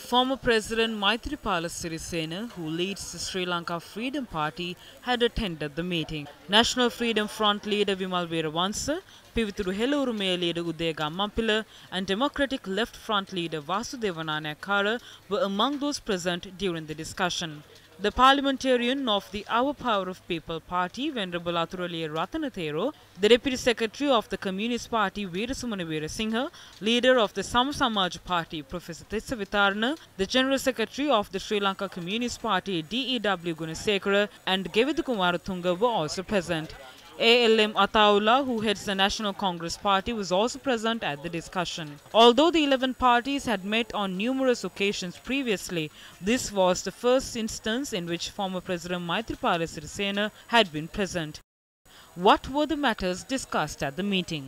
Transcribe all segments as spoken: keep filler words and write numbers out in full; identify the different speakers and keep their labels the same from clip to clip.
Speaker 1: Former President Maithripala Sirisena, who leads the Sri Lanka Freedom Party, had attended the meeting. National Freedom Front leader Vimal Weerawansa, Pivithuru Helurumaya leader Udaya Mampila, and Democratic Left Front leader Vasudeva Nanayakkara were among those present during the discussion. The parliamentarian of the Our Power of People Party, Venerable Athuraliya Ratanathero, the Deputy Secretary of the Communist Party, Veerasumana Weerasinghe, leader of the Sama Samaj Party, Professor Tissa Vitarna, the General Secretary of the Sri Lanka Communist Party, D E W Gunasekara, and Gewedhu Kumaratunga were also present. A L M Ataullah, who heads the National Congress Party, was also present at the discussion. Although the eleven parties had met on numerous occasions previously, this was the first instance in which former President Maithripala Sirisena had been present. What were the matters discussed at the meeting?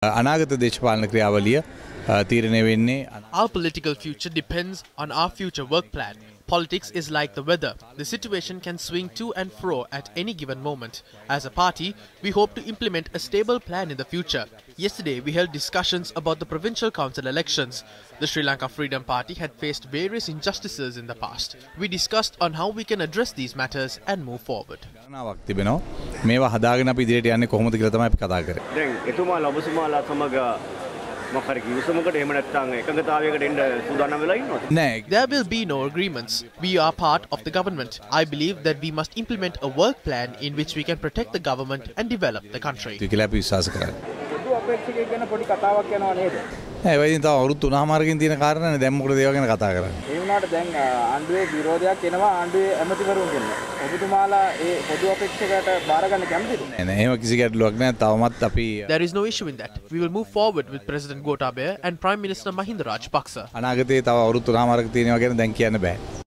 Speaker 2: Our political future depends on our future work plan. Politics is like the weather. The situation can swing to and fro at any given moment. As a party, we hope to implement a stable plan in the future. Yesterday, we held discussions about the provincial council elections. The Sri Lanka Freedom Party had faced various injustices in the past. We discussed on how we can address these matters and move forward. There will be no agreements. We are part of the government. I believe that we must implement a work plan in which we can protect the government and develop the country. There is no issue in that. We will move forward with President Gotabaya and Prime Minister Mahinda Rajapaksa.